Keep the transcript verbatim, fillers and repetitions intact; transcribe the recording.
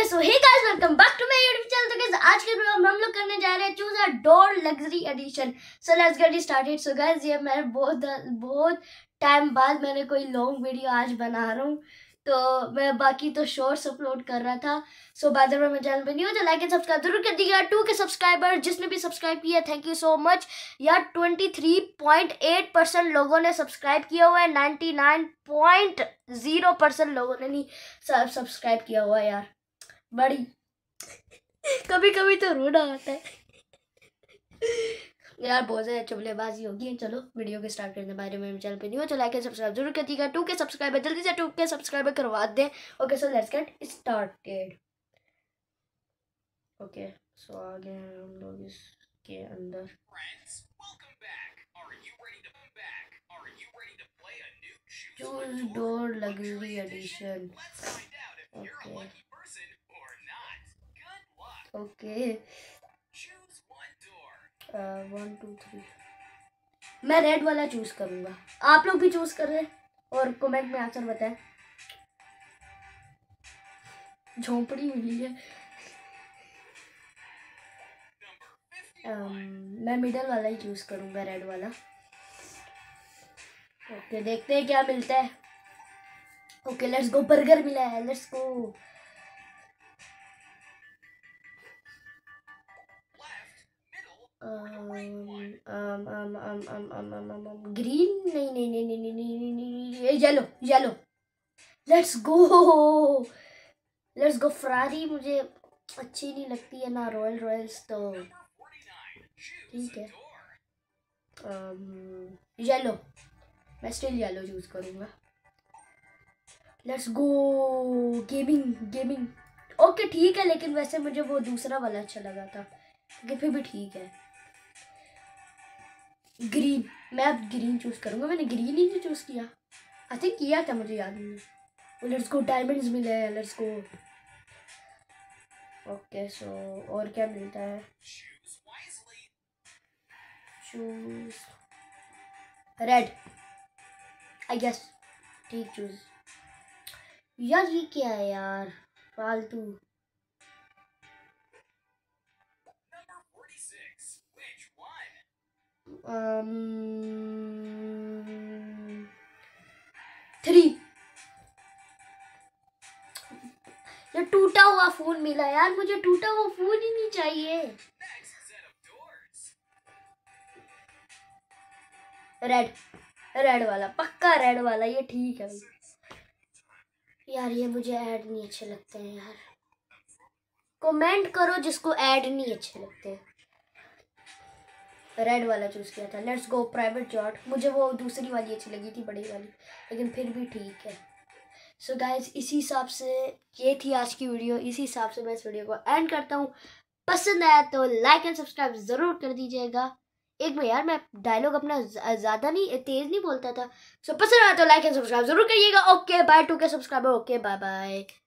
Okay so hey guys, welcome back to my YouTube channel. तो guys आज के video में हम लोग करने जा रहे हैं choose a door luxury edition. So let's get started. So guys ये मैं बहुत बहुत टाइम बाद मैंने कोई लॉन्ग वीडियो आज बना रहा हूँ, तो मैं बाकी तो शॉर्ट्स अपलोड कर रहा था। सो बाद में मेरे चैनल पे नहीं हो तो लाइक एंड सब्सक्राइब जरूर कर दीजिएगा। टू के सब्सक्राइबर जिसने भी सब्सक्राइब किया थैंक यू सो मच यार। Twenty three point eight percent लोगों ने सब्सक्राइब किया हुआ है, ninety nine point zero percent लोगों ने नहीं सब्सक्राइब किया हुआ है यार। बड़ी कभी कभी तो रोना आता है यार, बहुत ज़्यादा चुगलेबाजी होगी। चलो वीडियो के स्टार्ट करने बारे में चैनल पे नहीं हो तो लाइक एंड सब्सक्राइब जरूर कर दीजिएगा। टू के सब्सक्राइबर जल्दी से टू के सब्सक्राइबर करवा दें। Okay so let's get started. Okay so आ गए हैं हम लोग इसके अंदर। Choose door luxury edition. Okay okay one two three मैं रेड वाला चूज करूंगा। आप लोग भी चूज कर रहे हैं और कमेंट में आंसर बताएं। झोंपड़ी मिली है। um, मैं मिडल वाला ही चूज करूंगा, रेड वाला। ओके देखते हैं क्या मिलता है। ओके लेट्स गो, बर्गर मिला है, लेट्स गो। ग्रीन नहीं नहीं नहीं नहीं नहीं नहीं नहीं yellow yellow. Let's go let's go. Ferrari मुझे अच्छी नहीं लगती है ना, रॉयल रॉयल्स तो ठीक है। येलो, मैं स्टिल येलो चूज करूंगा। Let's go gaming gaming. Okay ठीक है, लेकिन वैसे मुझे वो दूसरा वाला अच्छा लगा था, लेकिन फिर भी ठीक है। ग्रीन, मैं अब ग्रीन चूज करूंगा। मैंने ग्रीन ही नहीं चूज किया, आई थिंक किया था, मुझे याद नहीं। लेट्स गो, डायमंड्स मिले हैं, लेट्स गो। ओके सो और क्या मिलता है? Choose red I guess. ठीक चूज। यार ये क्या है यार, फालतू। थ्री ये टूटा हुआ फोन मिला यार, मुझे टूटा हुआ फोन ही नहीं चाहिए। रेड रेड वाला, पक्का रेड वाला, ये ठीक है भाई। यार ये मुझे ऐड नहीं अच्छे लगते हैं यार। कमेंट करो जिसको ऐड नहीं अच्छे लगते। रेड वाला चूज किया था। Let's go private jet. मुझे वो दूसरी वाली अच्छी लगी थी, बड़ी वाली, लेकिन फिर भी ठीक है। सो so गाइज इसी हिसाब से ये थी आज की वीडियो। इसी हिसाब से मैं इस वीडियो को एंड करता हूँ। पसंद आया तो लाइक एंड सब्सक्राइब जरूर कर दीजिएगा। एक बार यार मैं डायलॉग अपना ज़्यादा नहीं तेज नहीं बोलता था। सो so, पसंद आया तो लाइक एंड सब्सक्राइब जरूर करिएगा। Okay bye two K subscriber. Okay bye bye.